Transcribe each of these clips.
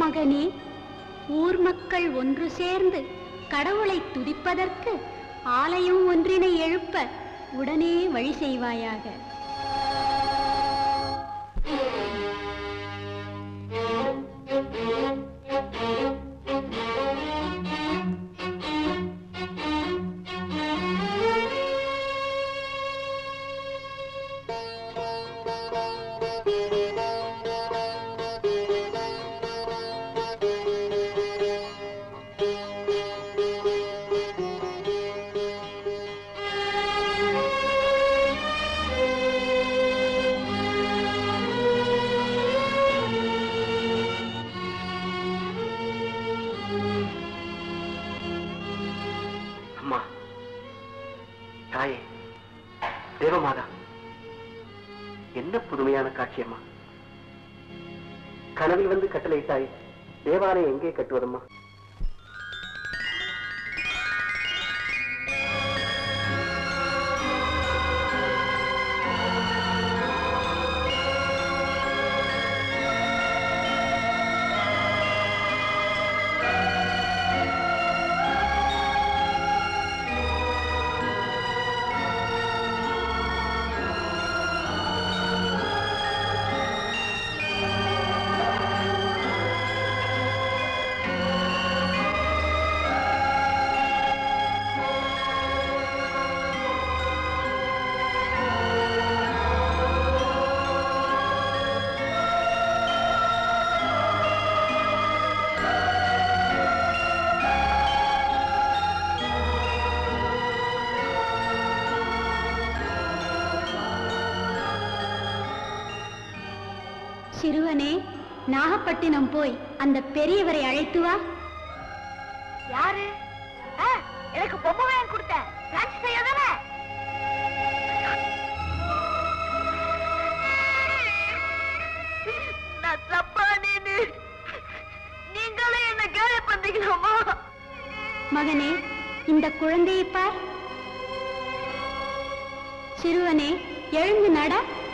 மகனே, ஊர் மக்கள் ஒன்று சேர்ந்து கடவுளை துதிப்பதற்கு ஆலயம் ஒன்றினை எழுப்ப உடனே வழி செய்வாயாக. என்ன புதுமையான காட்சியம்மா! கனவில் வந்து கட்டளையிட்டாய், தேவாலயம் எங்கே கட்டுவதம்மா? சிறுவனே, நாகப்பட்டினம் போய் அந்த பெரியவரை அழைத்து வா. யாரு? எனக்கு பொம்மை வாங்கி கொடுத்தேன். நீங்களே என்ன கேலி பண்றீங்களா? மகனே, இந்த குழந்தையை பார். சிறுவனே, எழுந்து நட.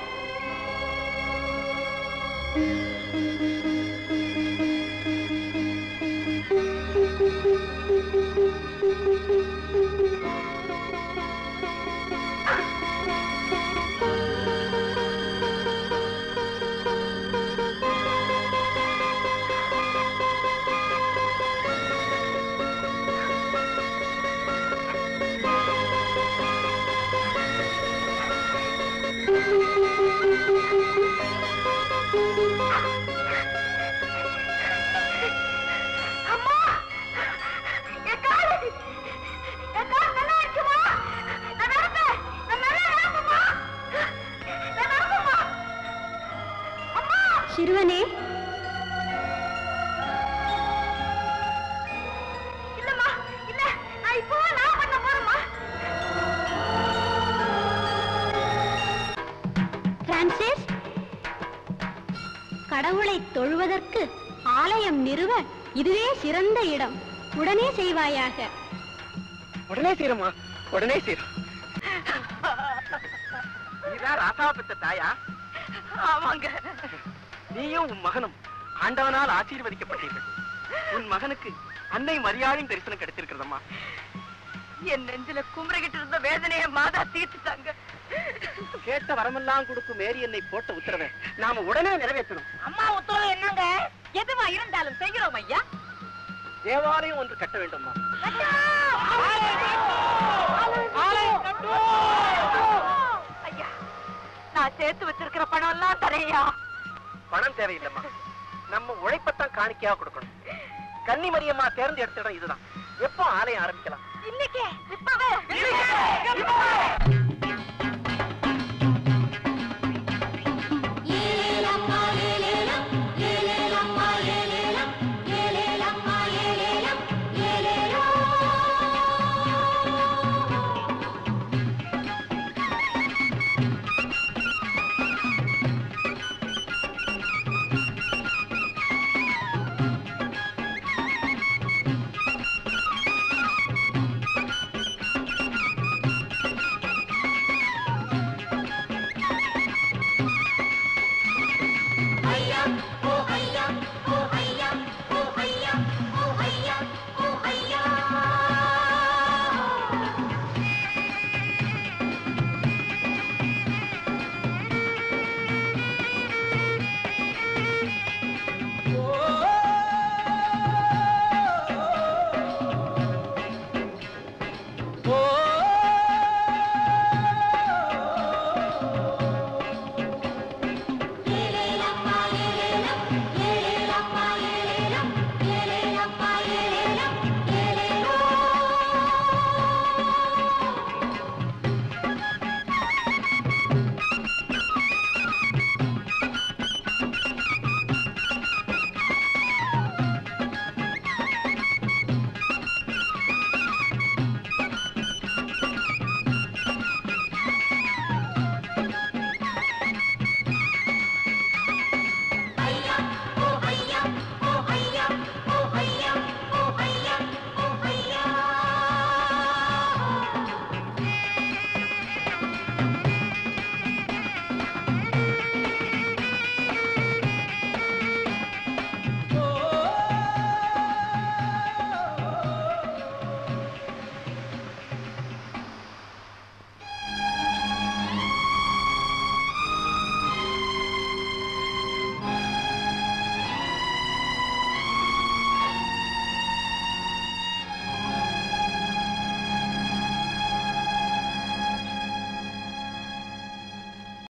சிறுவனே, இல்லம்மா, இல்ல, நான் இப்போ நான் பண்ண போறேம்மா. பிரான்சிஸ், கடவுளை தொழுவதற்கு ஆலயம் நிறுவ இதுவே சிறந்த இடம். உடனே செய்வாயாக. உடனே செய்யறமா? உடனே செய்யறோம். நீதான் ராசாவை பெற்ற தாயா? ஆமாங்க. நீயும் உன் மகனும் ஆண்டவனால் ஆசீர்வதிக்கப்பட்டீர்கள். உன் மகனுக்கு அன்னை மரியாதையும் தரிசனம் கிடைத்திருக்கிறதம்மா. என் நெஞ்சில குமரிக்கிட்டு இருந்த வேதனையை மாதா தீர்த்துட்டாங்க. கேட்ட வரமெல்லாம் கொடுக்கும் மேரி என்னை போட்ட உத்தரவை நாம உடனே நிறைவேற்றணும். அம்மா உத்தரவு என்னங்க? எதுவா இருந்தாலும் செய்கிறோம் ஐயா. தேவாலயம் ஒன்று கட்ட வேண்டும்மா. ஐயா, நான் சேர்த்து வச்சிருக்கிற பணம் எல்லாம் தரையா? பணம் தேவையில்லைம்மா, நம்ம உழைப்பத்தான் காணிக்கையா கொடுக்கணும். கன்னி மரியம்மா தேர்ந்தெடுத்த இடம் இதுதான். எப்போ ஆலயம் ஆரம்பிக்கலாம்? இன்னைக்கு, இப்பவே.